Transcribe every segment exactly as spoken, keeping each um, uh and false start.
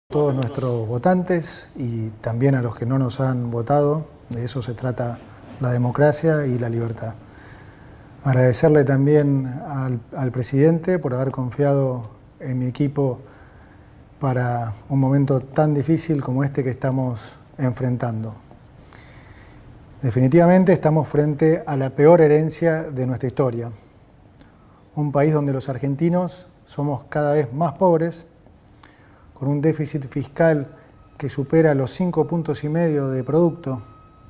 Todos nuestros votantes y también a los que no nos han votado, de eso se trata la democracia y la libertad. Agradecerle también al, al presidente por haber confiado en mi equipo para un momento tan difícil como este que estamos enfrentando. Definitivamente estamos frente a la peor herencia de nuestra historia. Un país donde los argentinos somos cada vez más pobres, con un déficit fiscal que supera los cinco puntos y medio de producto,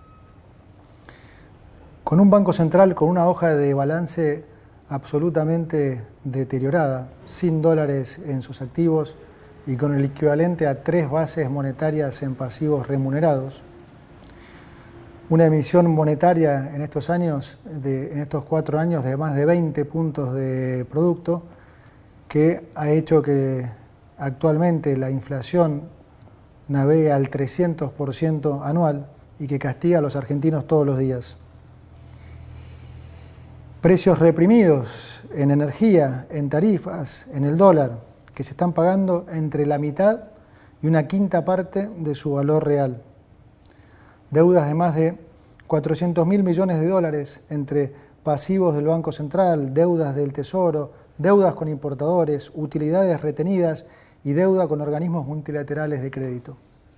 con un Banco Central con una hoja de balance absolutamente deteriorada, sin dólares en sus activos y con el equivalente a tres bases monetarias en pasivos remunerados, una emisión monetaria en estos años, de, en estos cuatro años, de más de veinte puntos de producto, que ha hecho que actualmente la inflación navega al trescientos por ciento anual y que castiga a los argentinos todos los días. Precios reprimidos en energía, en tarifas, en el dólar, que se están pagando entre la mitad y una quinta parte de su valor real. Deudas de más de cuatrocientos mil millones de dólares entre pasivos del Banco Central, deudas del Tesoro, deudas con importadores, utilidades retenidas y deuda con organismos multilaterales de crédito.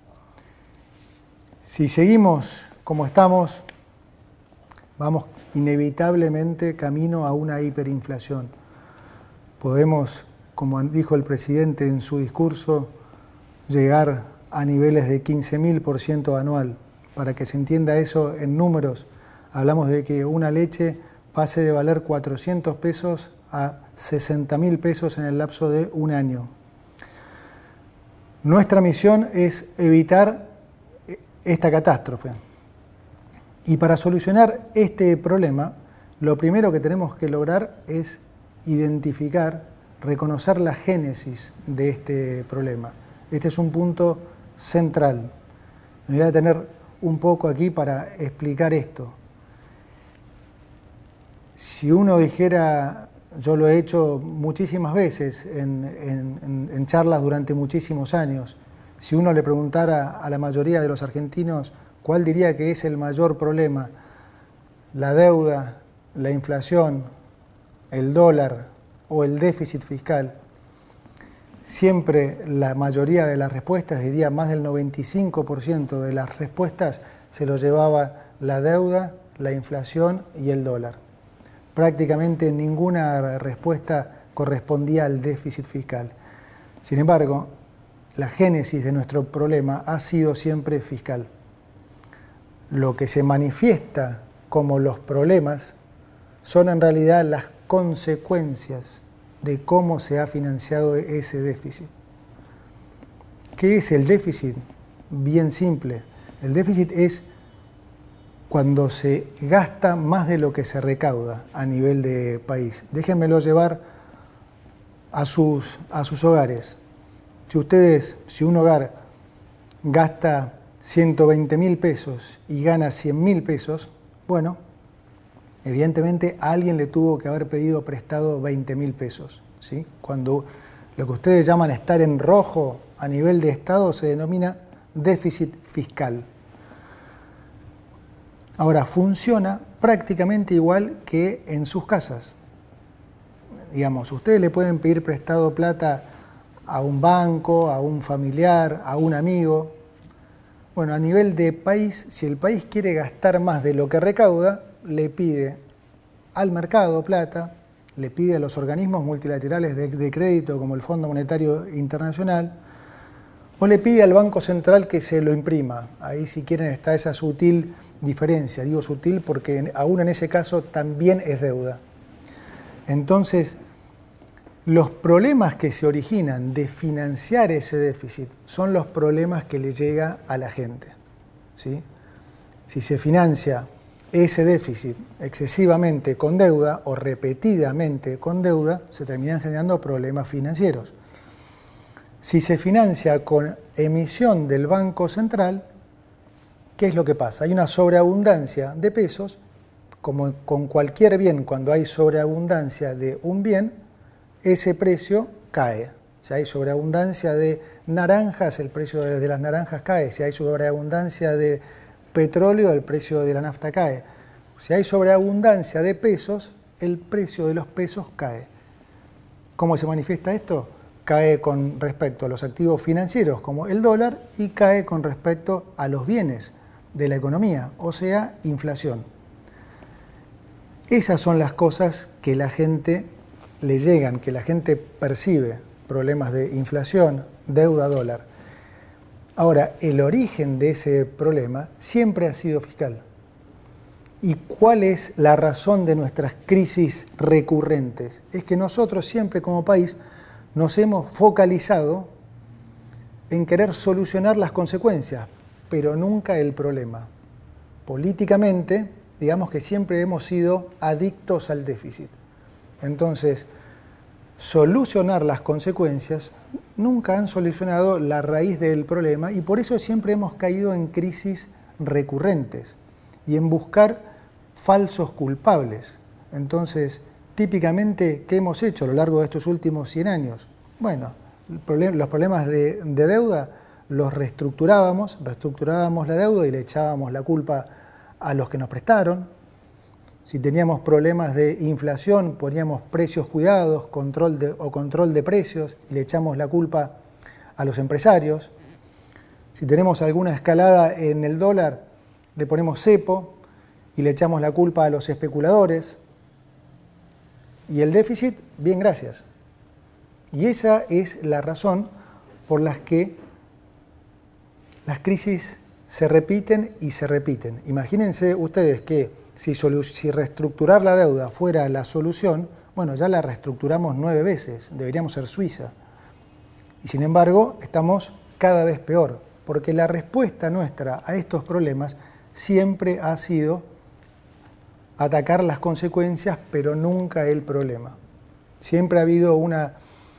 Si seguimos como estamos, vamos inevitablemente camino a una hiperinflación. Podemos, como dijo el presidente en su discurso, llegar a niveles de quince mil por ciento anual. Para que se entienda eso en números, hablamos de que una leche pase de valer cuatrocientos pesos a sesenta mil pesos en el lapso de un año. Nuestra misión es evitar esta catástrofe. Y para solucionar este problema, lo primero que tenemos que lograr es identificar, reconocer la génesis de este problema. Este es un punto central. Me voy a detener un poco aquí para explicar esto. Si uno dijera, yo lo he hecho muchísimas veces en, en, en charlas durante muchísimos años, si uno le preguntara a la mayoría de los argentinos cuál diría que es el mayor problema, la deuda, la inflación, el dólar o el déficit fiscal, siempre la mayoría de las respuestas, diría más del noventa y cinco por ciento de las respuestas, se lo llevaba la deuda, la inflación y el dólar. Prácticamente ninguna respuesta correspondía al déficit fiscal. Sin embargo, la génesis de nuestro problema ha sido siempre fiscal. Lo que se manifiesta como los problemas son en realidad las consecuencias de cómo se ha financiado ese déficit. ¿Qué es el déficit? Bien simple. El déficit es cuando se gasta más de lo que se recauda a nivel de país. Déjenmelo llevar a sus, a sus hogares. Si ustedes, si un hogar gasta ciento veinte mil pesos y gana cien mil pesos, bueno, evidentemente a alguien le tuvo que haber pedido prestado veinte mil pesos, ¿sí? Cuando lo que ustedes llaman estar en rojo a nivel de Estado se denomina déficit fiscal. Ahora, funciona prácticamente igual que en sus casas. Digamos, ustedes le pueden pedir prestado plata a un banco, a un familiar, a un amigo. Bueno, a nivel de país, si el país quiere gastar más de lo que recauda, le pide al mercado plata, le pide a los organismos multilaterales de, de crédito como el Fondo Monetario Internacional, o le pide al Banco Central que se lo imprima. Ahí, si quieren, está esa sutil diferencia. Digo sutil porque aún en ese caso también es deuda. Entonces, los problemas que se originan de financiar ese déficit son los problemas que le llega a la gente, ¿sí? Si se financia ese déficit excesivamente con deuda o repetidamente con deuda, se terminan generando problemas financieros. Si se financia con emisión del Banco Central, ¿qué es lo que pasa? Hay una sobreabundancia de pesos, como con cualquier bien, cuando hay sobreabundancia de un bien, ese precio cae. Si hay sobreabundancia de naranjas, el precio de, de las naranjas cae. Si hay sobreabundancia de petróleo, el precio de la nafta cae. Si hay sobreabundancia de pesos, el precio de los pesos cae. ¿Cómo se manifiesta esto? Cae con respecto a los activos financieros como el dólar y cae con respecto a los bienes de la economía, o sea, inflación. Esas son las cosas que la gente le llegan, que la gente percibe, problemas de inflación, deuda, dólar. Ahora, el origen de ese problema siempre ha sido fiscal. ¿Y cuál es la razón de nuestras crisis recurrentes? Es que nosotros siempre como país nos hemos focalizado en querer solucionar las consecuencias, pero nunca el problema. Políticamente, digamos que siempre hemos sido adictos al déficit. Entonces, solucionar las consecuencias nunca han solucionado la raíz del problema y por eso siempre hemos caído en crisis recurrentes y en buscar falsos culpables. Entonces, típicamente, ¿qué hemos hecho a lo largo de estos últimos cien años? Bueno, los problemas de, de deuda los reestructurábamos, reestructurábamos la deuda y le echábamos la culpa a los que nos prestaron. Si teníamos problemas de inflación, poníamos precios cuidados, control de, o control de precios y le echamos la culpa a los empresarios. Si tenemos alguna escalada en el dólar, le ponemos cepo y le echamos la culpa a los especuladores. Y el déficit, bien, gracias. Y esa es la razón por la que las crisis se repiten y se repiten. Imagínense ustedes que si, si reestructurar la deuda fuera la solución, bueno, ya la reestructuramos nueve veces, deberíamos ser Suiza. Y sin embargo, estamos cada vez peor, porque la respuesta nuestra a estos problemas siempre ha sido atacar las consecuencias, pero nunca el problema. Siempre ha habido una,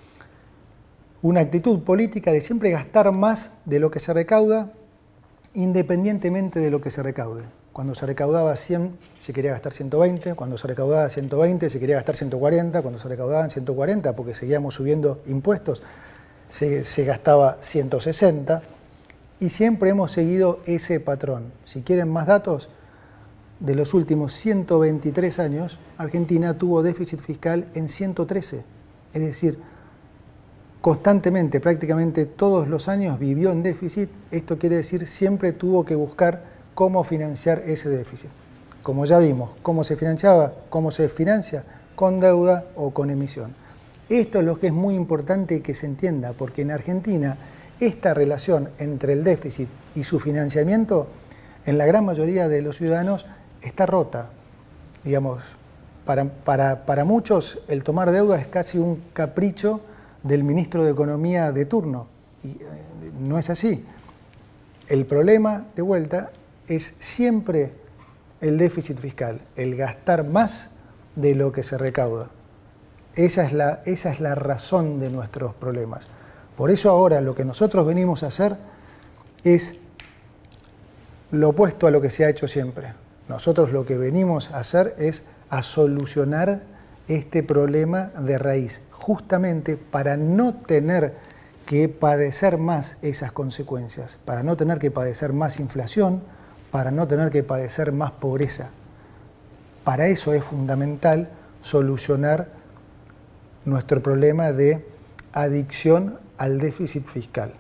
una actitud política de siempre gastar más de lo que se recauda, independientemente de lo que se recaude. Cuando se recaudaba cien, se quería gastar ciento veinte, cuando se recaudaba ciento veinte, se quería gastar ciento cuarenta, cuando se recaudaban ciento cuarenta, porque seguíamos subiendo impuestos, se, se gastaba ciento sesenta, y siempre hemos seguido ese patrón. Si quieren más datos, de los últimos ciento veintitrés años, Argentina tuvo déficit fiscal en ciento trece, es decir, constantemente, prácticamente todos los años vivió en déficit. Esto quiere decir siempre tuvo que buscar cómo financiar ese déficit. Como ya vimos, cómo se financiaba, cómo se financia, con deuda o con emisión. Esto es lo que es muy importante que se entienda, porque en Argentina esta relación entre el déficit y su financiamiento, en la gran mayoría de los ciudadanos, está rota. Digamos, para, para, para muchos el tomar deuda es casi un capricho del ministro de Economía de turno. Y eh, no es así. El problema, de vuelta, es siempre el déficit fiscal, el gastar más de lo que se recauda. Esa es la, esa es la razón de nuestros problemas. Por eso ahora lo que nosotros venimos a hacer es lo opuesto a lo que se ha hecho siempre. Nosotros lo que venimos a hacer es a solucionar este problema de raíz, justamente para no tener que padecer más esas consecuencias, para no tener que padecer más inflación, para no tener que padecer más pobreza. Para eso es fundamental solucionar nuestro problema de adicción al déficit fiscal.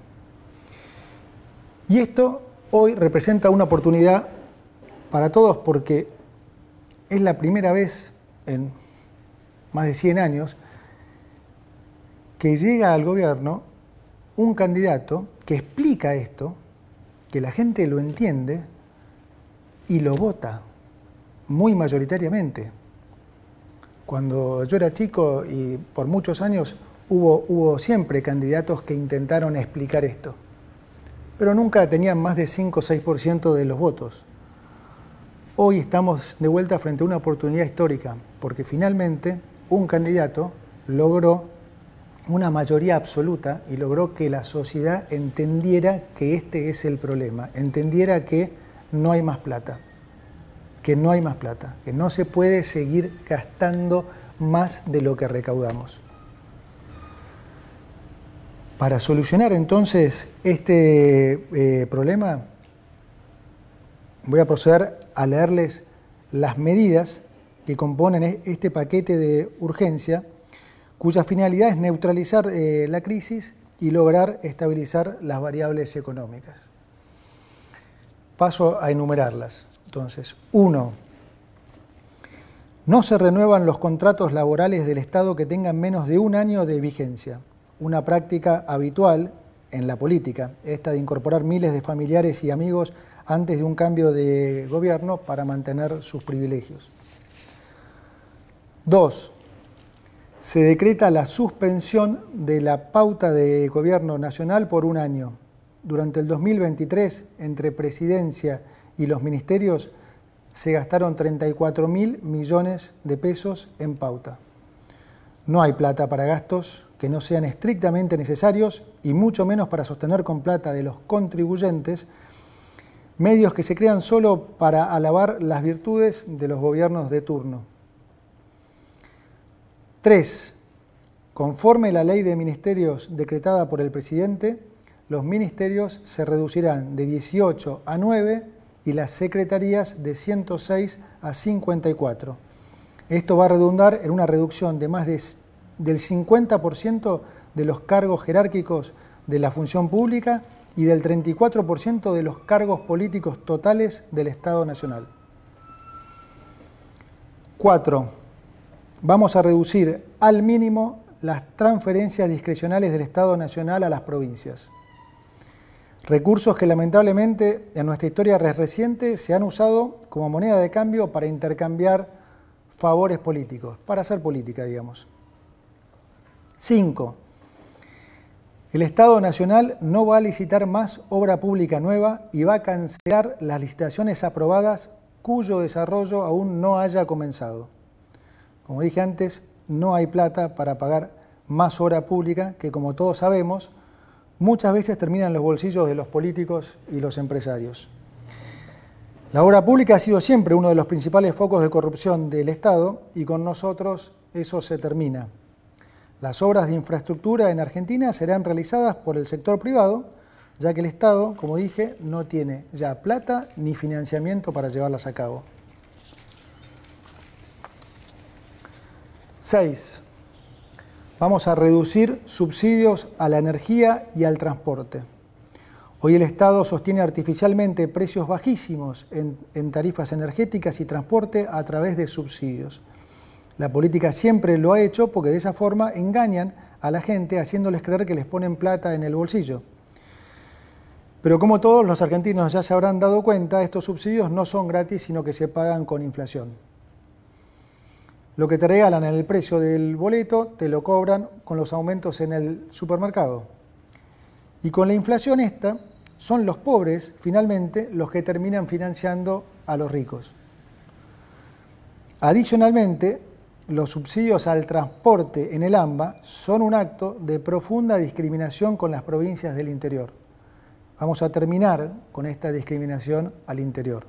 Y esto hoy representa una oportunidad para todos porque es la primera vez en más de cien años que llega al gobierno un candidato que explica esto, que la gente lo entiende y lo vota muy mayoritariamente. Cuando yo era chico y por muchos años hubo, hubo siempre candidatos que intentaron explicar esto, pero nunca tenían más de cinco o seis por ciento de los votos. Hoy estamos de vuelta frente a una oportunidad histórica, porque finalmente un candidato logró una mayoría absoluta y logró que la sociedad entendiera que este es el problema, entendiera que no hay más plata, que no hay más plata, que no se puede seguir gastando más de lo que recaudamos. Para solucionar entonces este eh, problema, voy a proceder a leerles las medidas que componen este paquete de urgencia, cuya finalidad es neutralizar eh, la crisis y lograr estabilizar las variables económicas. Paso a enumerarlas. Entonces, uno, no se renuevan los contratos laborales del Estado que tengan menos de un año de vigencia, una práctica habitual en la política, esta de incorporar miles de familiares y amigos antes de un cambio de gobierno para mantener sus privilegios. Dos, se decreta la suspensión de la pauta de gobierno nacional por un año. Durante el dos mil veintitrés, entre Presidencia y los ministerios, se gastaron treinta y cuatro mil millones de pesos en pauta. No hay plata para gastos que no sean estrictamente necesarios y mucho menos para sostener con plata de los contribuyentes medios que se crean solo para alabar las virtudes de los gobiernos de turno. Tres, conforme la ley de ministerios decretada por el presidente, los ministerios se reducirán de dieciocho a nueve y las secretarías de ciento seis a cincuenta y cuatro. Esto va a redundar en una reducción de más de, del cincuenta por ciento de los cargos jerárquicos de la función pública y del treinta y cuatro por ciento de los cargos políticos totales del Estado Nacional. Cuatro, vamos a reducir al mínimo las transferencias discrecionales del Estado Nacional a las provincias. Recursos que lamentablemente en nuestra historia reciente se han usado como moneda de cambio para intercambiar favores políticos, para hacer política, digamos. Cinco, el Estado Nacional no va a licitar más obra pública nueva y va a cancelar las licitaciones aprobadas cuyo desarrollo aún no haya comenzado. Como dije antes, no hay plata para pagar más obra pública que, como todos sabemos, muchas veces termina en los bolsillos de los políticos y los empresarios. La obra pública ha sido siempre uno de los principales focos de corrupción del Estado y con nosotros eso se termina. Las obras de infraestructura en Argentina serán realizadas por el sector privado, ya que el Estado, como dije, no tiene ya plata ni financiamiento para llevarlas a cabo. Seis, vamos a reducir subsidios a la energía y al transporte. Hoy el Estado sostiene artificialmente precios bajísimos en, en tarifas energéticas y transporte a través de subsidios. La política siempre lo ha hecho porque de esa forma engañan a la gente haciéndoles creer que les ponen plata en el bolsillo. Pero como todos los argentinos ya se habrán dado cuenta, estos subsidios no son gratis, sino que se pagan con inflación. Lo que te regalan en el precio del boleto, te lo cobran con los aumentos en el supermercado. Y con la inflación esta, son los pobres, finalmente, los que terminan financiando a los ricos. Adicionalmente, los subsidios al transporte en el AMBA son un acto de profunda discriminación con las provincias del interior. Vamos a terminar con esta discriminación al interior.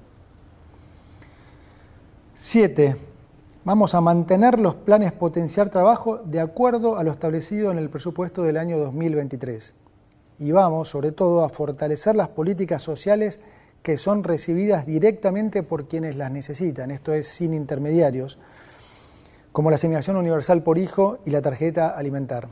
Siete. Vamos a mantener los planes potenciar trabajo de acuerdo a lo establecido en el presupuesto del año dos mil veintitrés. Y vamos, sobre todo, a fortalecer las políticas sociales que son recibidas directamente por quienes las necesitan, esto es, sin intermediarios, como la asignación universal por hijo y la tarjeta alimentar.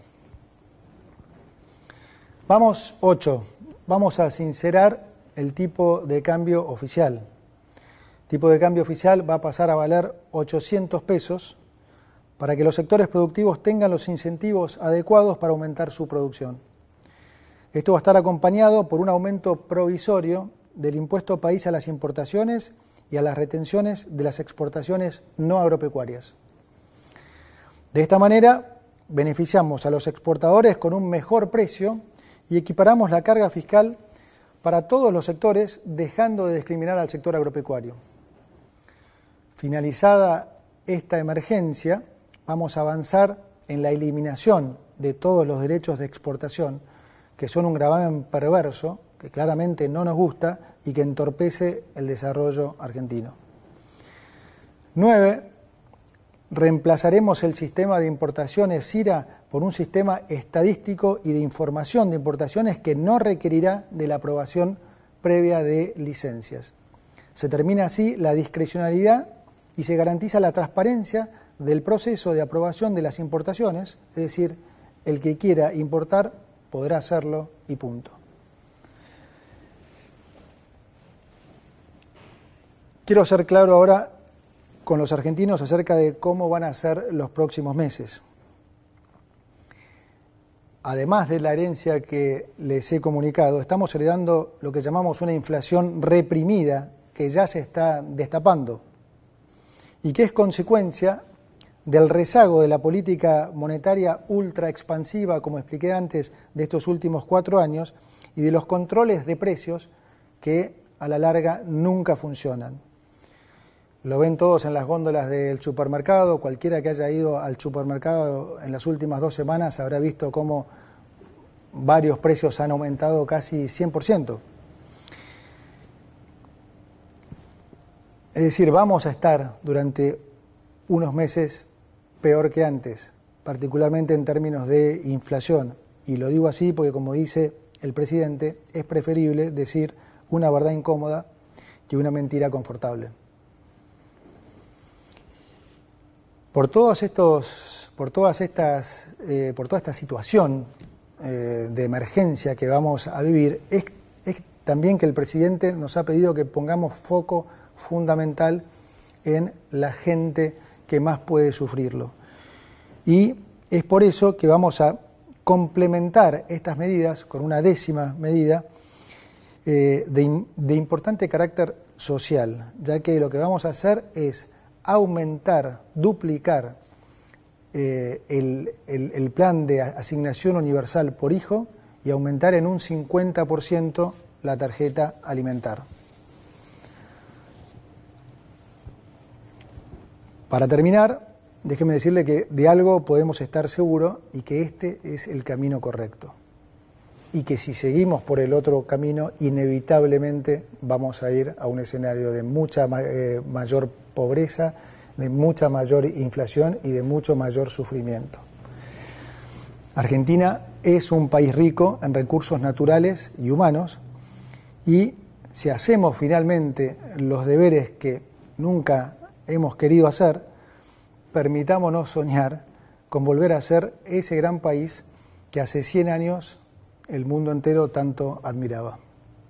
Vamos, ocho. Vamos a sincerar el tipo de cambio oficial. El tipo de cambio oficial va a pasar a valer ochocientos pesos para que los sectores productivos tengan los incentivos adecuados para aumentar su producción. Esto va a estar acompañado por un aumento provisorio del impuesto país a las importaciones y a las retenciones de las exportaciones no agropecuarias. De esta manera, beneficiamos a los exportadores con un mejor precio y equiparamos la carga fiscal para todos los sectores, dejando de discriminar al sector agropecuario. Finalizada esta emergencia, vamos a avanzar en la eliminación de todos los derechos de exportación, que son un gravamen perverso, que claramente no nos gusta y que entorpece el desarrollo argentino. Nueve, reemplazaremos el sistema de importaciones SIRA por un sistema estadístico y de información de importaciones que no requerirá de la aprobación previa de licencias. Se termina así la discrecionalidad y se garantiza la transparencia del proceso de aprobación de las importaciones, es decir, el que quiera importar podrá hacerlo y punto. Quiero ser claro ahora con los argentinos acerca de cómo van a ser los próximos meses. Además de la herencia que les he comunicado, estamos heredando lo que llamamos una inflación reprimida que ya se está destapando y que es consecuencia del rezago de la política monetaria ultra expansiva, como expliqué antes, de estos últimos cuatro años y de los controles de precios que a la larga nunca funcionan. Lo ven todos en las góndolas del supermercado. Cualquiera que haya ido al supermercado en las últimas dos semanas habrá visto cómo varios precios han aumentado casi cien por ciento. Es decir, vamos a estar durante unos meses peor que antes, particularmente en términos de inflación. Y lo digo así porque, como dice el presidente, es preferible decir una verdad incómoda que una mentira confortable. Por todos estos, por todas estas, eh, por toda esta situación eh, de emergencia que vamos a vivir, es, es también que el presidente nos ha pedido que pongamos foco fundamental en la gente que más puede sufrirlo. Y es por eso que vamos a complementar estas medidas con una décima medida eh, de, de importante carácter social, ya que lo que vamos a hacer es aumentar, duplicar eh, el, el, el plan de asignación universal por hijo y aumentar en un cincuenta por ciento la tarjeta alimentar. Para terminar, déjeme decirle que de algo podemos estar seguros y que este es el camino correcto. Y que si seguimos por el otro camino, inevitablemente vamos a ir a un escenario de mucha eh, mayor pobreza, de mucha mayor inflación y de mucho mayor sufrimiento. Argentina es un país rico en recursos naturales y humanos y si hacemos finalmente los deberes que nunca hemos querido hacer, permitámonos soñar con volver a ser ese gran país que hace cien años el mundo entero tanto admiraba.